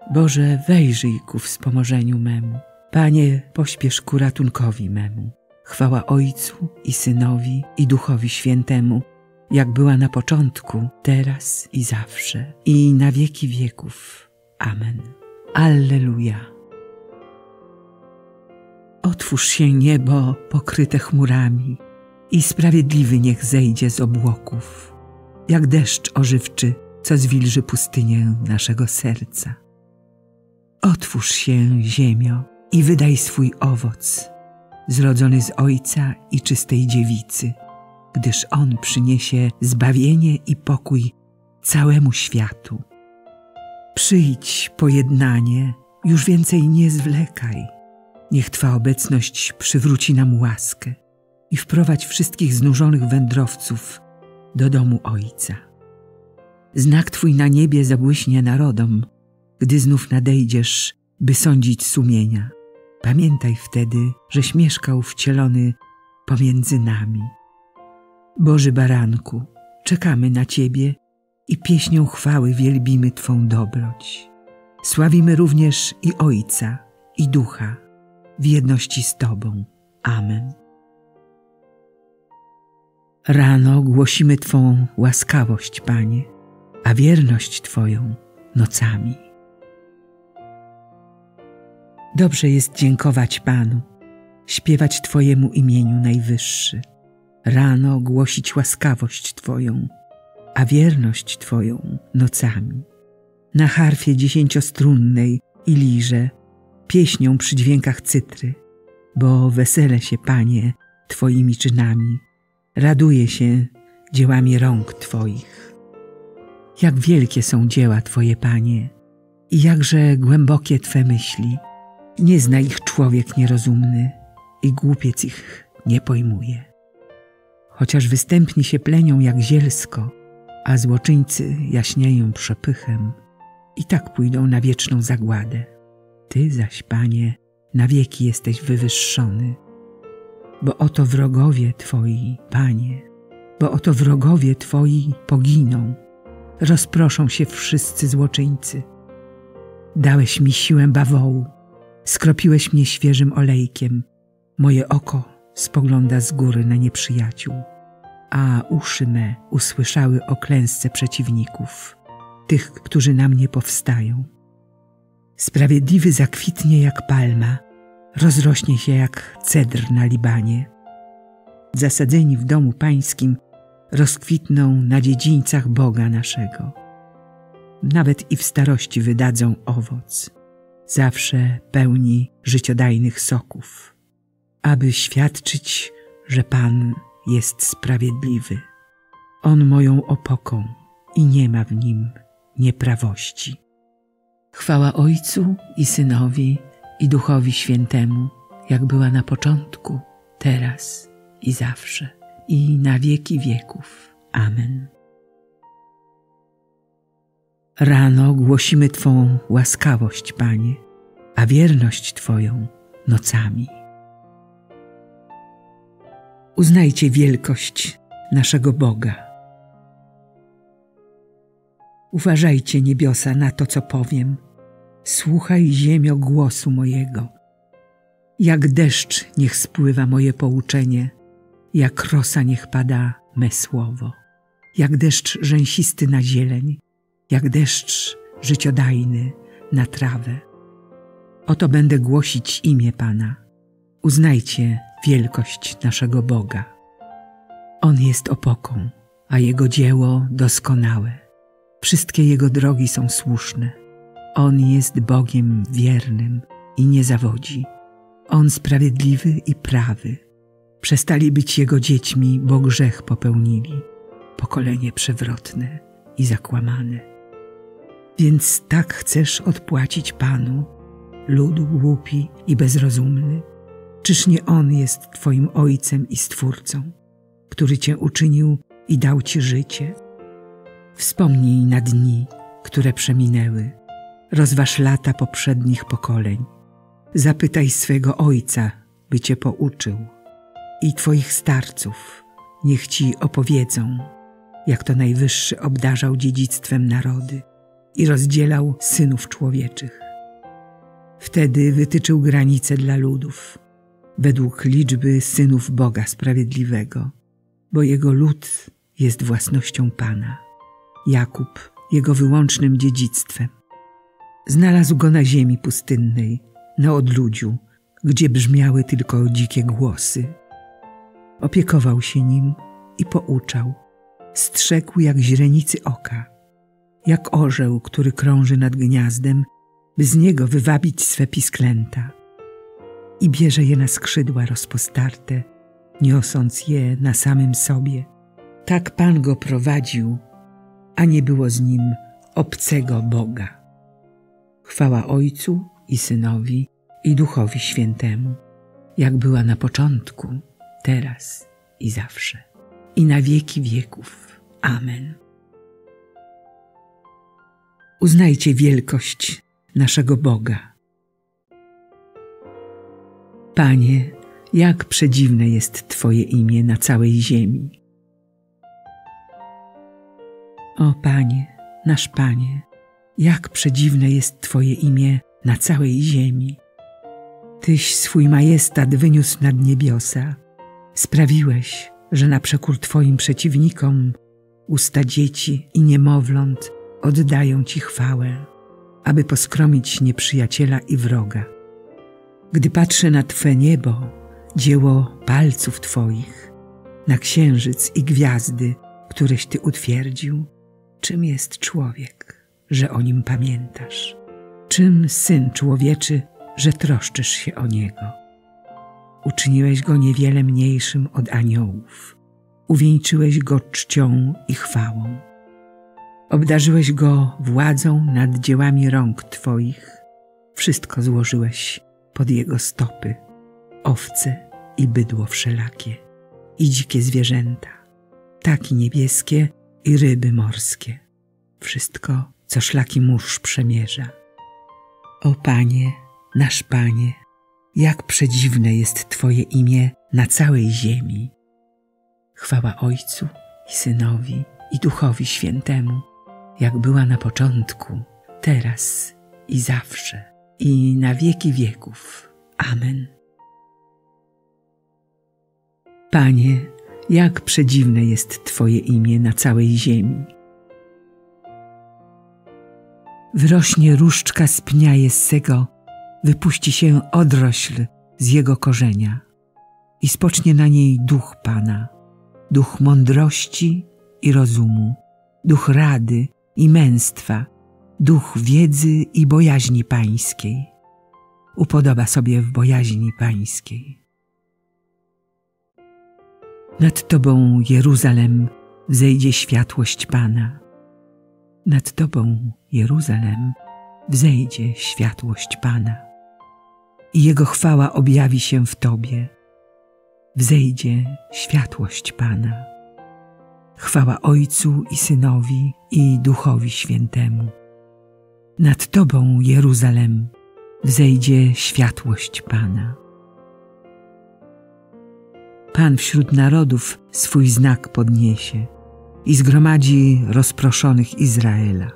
Boże, wejrzyj ku wspomożeniu memu. Panie, pośpiesz ku ratunkowi memu. Chwała Ojcu i Synowi, i Duchowi Świętemu, jak była na początku, teraz i zawsze, i na wieki wieków. Amen. Alleluja. Otwórz się niebo pokryte chmurami i sprawiedliwy niech zejdzie z obłoków, jak deszcz ożywczy, co zwilży pustynię naszego serca. Otwórz się, ziemio, i wydaj swój owoc, zrodzony z Ojca i czystej dziewicy, gdyż On przyniesie zbawienie i pokój całemu światu. Przyjdź, pojednanie, już więcej nie zwlekaj. Niech Twa obecność przywróci nam łaskę i wprowadź wszystkich znużonych wędrowców do domu Ojca. Znak Twój na niebie zabłyśnie narodom, gdy znów nadejdziesz, by sądzić sumienia. Pamiętaj wtedy, żeś mieszkał wcielony pomiędzy nami. Boży Baranku, czekamy na Ciebie i pieśnią chwały wielbimy Twą dobroć. Sławimy również i Ojca, i Ducha, w jedności z Tobą. Amen. Rano głosimy Twą łaskawość, Panie, a wierność Twoją nocami. Dobrze jest dziękować Panu, śpiewać Twojemu imieniu Najwyższy. Rano głosić łaskawość Twoją, a wierność Twoją nocami. Na harfie 10-strunnej i lirze, pieśnią przy dźwiękach cytry, bo weselę się, Panie, Twoimi czynami, raduje się dziełami rąk Twoich. Jak wielkie są dzieła Twoje, Panie, i jakże głębokie Twe myśli. Nie zna ich człowiek nierozumny i głupiec ich nie pojmuje. Chociaż występni się plenią jak zielsko, a złoczyńcy jaśnieją przepychem, i tak pójdą na wieczną zagładę. Ty zaś, Panie, na wieki jesteś wywyższony. Bo oto wrogowie Twoi, Panie, bo oto wrogowie Twoi poginą, rozproszą się wszyscy złoczyńcy. Dałeś mi siłę bawołu, skropiłeś mnie świeżym olejkiem. Moje oko spogląda z góry na nieprzyjaciół, a uszy me usłyszały o klęsce przeciwników, tych, którzy na mnie powstają. Sprawiedliwy zakwitnie jak palma, rozrośnie się jak cedr na Libanie. Zasadzeni w domu Pańskim rozkwitną na dziedzińcach Boga naszego. Nawet i w starości wydadzą owoc, zawsze pełni życiodajnych soków, aby świadczyć, że Pan jest sprawiedliwy. On moją opoką i nie ma w nim nieprawości. Chwała Ojcu i Synowi, i Duchowi Świętemu, jak była na początku, teraz i zawsze, i na wieki wieków. Amen. Rano głosimy Twą łaskawość, Panie, a wierność Twoją nocami. Uznajcie wielkość naszego Boga. Uważajcie, niebiosa, na to, co powiem. Słuchaj, ziemio, głosu mojego. Jak deszcz niech spływa moje pouczenie, jak rosa niech pada me słowo. Jak deszcz rzęsisty na zieleń, jak deszcz życiodajny na trawę. Oto będę głosić imię Pana. Uznajcie wielkość naszego Boga. On jest opoką, a Jego dzieło doskonałe. Wszystkie Jego drogi są słuszne. On jest Bogiem wiernym i nie zawodzi. On sprawiedliwy i prawy. Przestali być Jego dziećmi, bo grzech popełnili. Pokolenie przewrotne i zakłamane. Więc tak chcesz odpłacić Panu, ludu głupi i bezrozumny? Czyż nie On jest Twoim Ojcem i Stwórcą, który Cię uczynił i dał Ci życie? Wspomnij na dni, które przeminęły. Rozważ lata poprzednich pokoleń. Zapytaj swego Ojca, by Cię pouczył. I Twoich starców niech Ci opowiedzą, jak to Najwyższy obdarzał dziedzictwem narody, i rozdzielał synów człowieczych. Wtedy wytyczył granice dla ludów, według liczby synów Boga Sprawiedliwego, bo jego lud jest własnością Pana, Jakub jego wyłącznym dziedzictwem. Znalazł go na ziemi pustynnej, na odludziu, gdzie brzmiały tylko dzikie głosy. Opiekował się nim i pouczał, strzegł jak źrenicy oka, jak orzeł, który krąży nad gniazdem, by z niego wywabić swe pisklęta. I bierze je na skrzydła rozpostarte, niosąc je na samym sobie. Tak Pan go prowadził, a nie było z nim obcego Boga. Chwała Ojcu i Synowi i Duchowi Świętemu, jak była na początku, teraz i zawsze, i na wieki wieków. Amen. Uznajcie wielkość naszego Boga. Panie, jak przedziwne jest Twoje imię na całej ziemi. O Panie, nasz Panie, jak przedziwne jest Twoje imię na całej ziemi. Tyś swój majestat wyniósł nad niebiosa. Sprawiłeś, że na przekór Twoim przeciwnikom usta dzieci i niemowląt oddają Ci chwałę, aby poskromić nieprzyjaciela i wroga. Gdy patrzę na Twe niebo, dzieło palców Twoich, na księżyc i gwiazdy, któreś Ty utwierdził, czym jest człowiek, że o nim pamiętasz? Czym syn człowieczy, że troszczysz się o niego? Uczyniłeś go niewiele mniejszym od aniołów, uwieńczyłeś go czcią i chwałą. Obdarzyłeś go władzą nad dziełami rąk Twoich, wszystko złożyłeś pod jego stopy, owce i bydło wszelakie, i dzikie zwierzęta, ptaki niebieskie i ryby morskie, wszystko, co szlaki mórz przemierza. O Panie, nasz Panie, jak przedziwne jest Twoje imię na całej ziemi. Chwała Ojcu i Synowi i Duchowi Świętemu, jak była na początku, teraz i zawsze, i na wieki wieków. Amen. Panie, jak przedziwne jest Twoje imię na całej ziemi. Wyrośnie różdżka z pnia Jessego, wypuści się odrośl z jego korzenia i spocznie na niej duch Pana, duch mądrości i rozumu, duch rady i męstwa, duch wiedzy i bojaźni pańskiej. Upodoba sobie w bojaźni pańskiej. Nad Tobą, Jeruzalem, wzejdzie światłość Pana. Nad Tobą, Jeruzalem, wzejdzie światłość Pana. I Jego chwała objawi się w Tobie. Wzejdzie światłość Pana. Chwała Ojcu i Synowi i Duchowi Świętemu. Nad Tobą, Jeruzalem, wzejdzie światłość Pana. Pan wśród narodów swój znak podniesie i zgromadzi rozproszonych Izraela.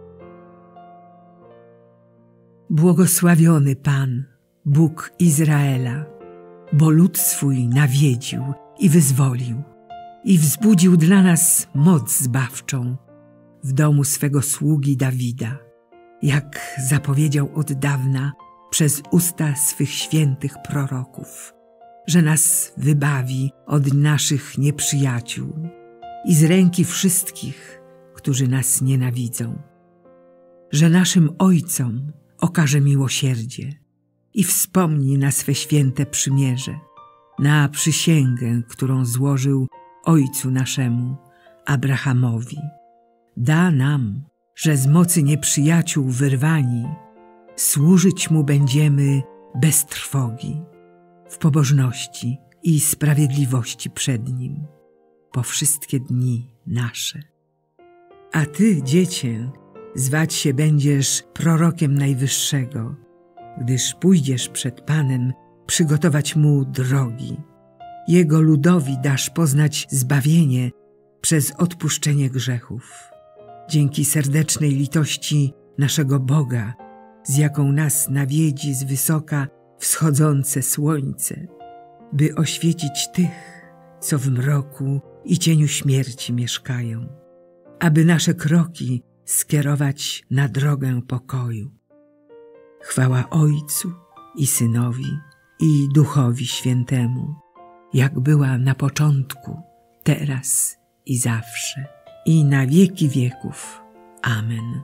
Błogosławiony Pan, Bóg Izraela, bo lud swój nawiedził i wyzwolił i wzbudził dla nas moc zbawczą w domu swego sługi Dawida, jak zapowiedział od dawna przez usta swych świętych proroków, że nas wybawi od naszych nieprzyjaciół i z ręki wszystkich, którzy nas nienawidzą, że naszym ojcom okaże miłosierdzie i wspomni na swe święte przymierze, na przysięgę, którą złożył ojcu naszemu, Abrahamowi. Da nam, że z mocy nieprzyjaciół wyrwani, służyć Mu będziemy bez trwogi, w pobożności i sprawiedliwości przed Nim, po wszystkie dni nasze. A Ty, dziecię, zwać się będziesz prorokiem Najwyższego, gdyż pójdziesz przed Panem przygotować Mu drogi. Jego ludowi dasz poznać zbawienie przez odpuszczenie grzechów dzięki serdecznej litości naszego Boga, z jaką nas nawiedzi z wysoka wschodzące słońce, by oświecić tych, co w mroku i cieniu śmierci mieszkają, aby nasze kroki skierować na drogę pokoju. Chwała Ojcu i Synowi i Duchowi Świętemu, jak była na początku, teraz i zawsze, i na wieki wieków. Amen.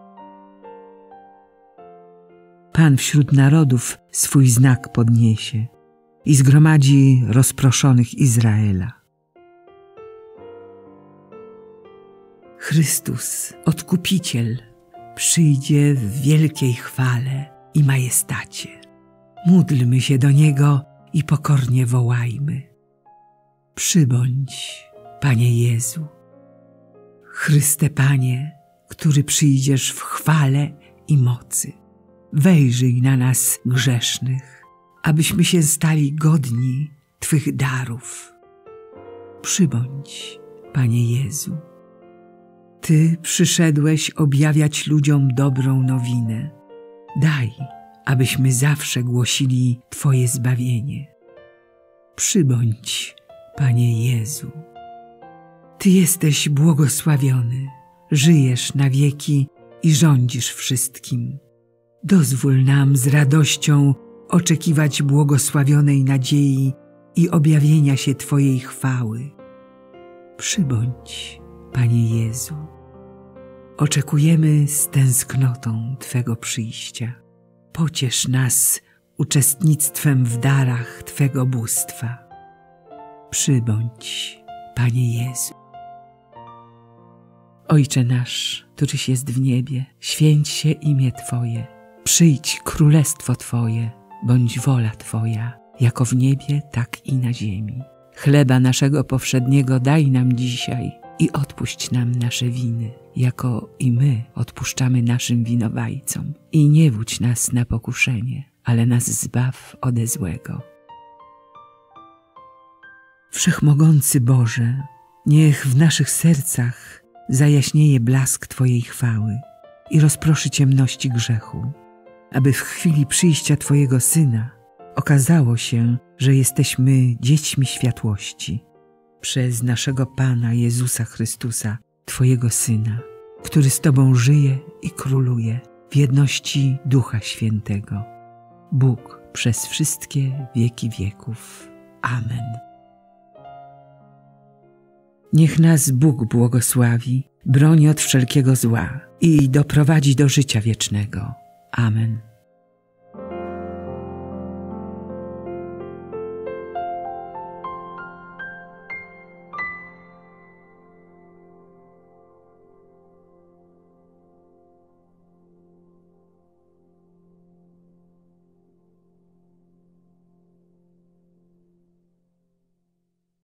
Pan wśród narodów swój znak podniesie i zgromadzi rozproszonych Izraela. Chrystus, Odkupiciel, przyjdzie w wielkiej chwale i majestacie. Módlmy się do Niego i pokornie wołajmy. Przybądź, Panie Jezu. Chryste Panie, który przyjdziesz w chwale i mocy, wejrzyj na nas grzesznych, abyśmy się stali godni Twych darów. Przybądź, Panie Jezu. Ty przyszedłeś objawiać ludziom dobrą nowinę. Daj, abyśmy zawsze głosili Twoje zbawienie. Przybądź, Panie Jezu. Ty jesteś błogosławiony, żyjesz na wieki i rządzisz wszystkim. Dozwól nam z radością oczekiwać błogosławionej nadziei i objawienia się Twojej chwały. Przybądź, Panie Jezu. Oczekujemy z tęsknotą Twego przyjścia. Pociesz nas uczestnictwem w darach Twego bóstwa. Przybądź, Panie Jezu. Ojcze nasz, któryś jest w niebie, święć się imię Twoje. Przyjdź królestwo Twoje, bądź wola Twoja, jako w niebie, tak i na ziemi. Chleba naszego powszedniego daj nam dzisiaj i odpuść nam nasze winy, jako i my odpuszczamy naszym winowajcom. I nie wódź nas na pokuszenie, ale nas zbaw ode złego. Wszechmogący Boże, niech w naszych sercach zajaśnieje blask Twojej chwały i rozproszy ciemności grzechu, aby w chwili przyjścia Twojego Syna okazało się, że jesteśmy dziećmi światłości, przez naszego Pana Jezusa Chrystusa, Twojego Syna, który z Tobą żyje i króluje w jedności Ducha Świętego, Bóg przez wszystkie wieki wieków. Amen. Niech nas Bóg błogosławi, broni od wszelkiego zła i doprowadzi do życia wiecznego. Amen.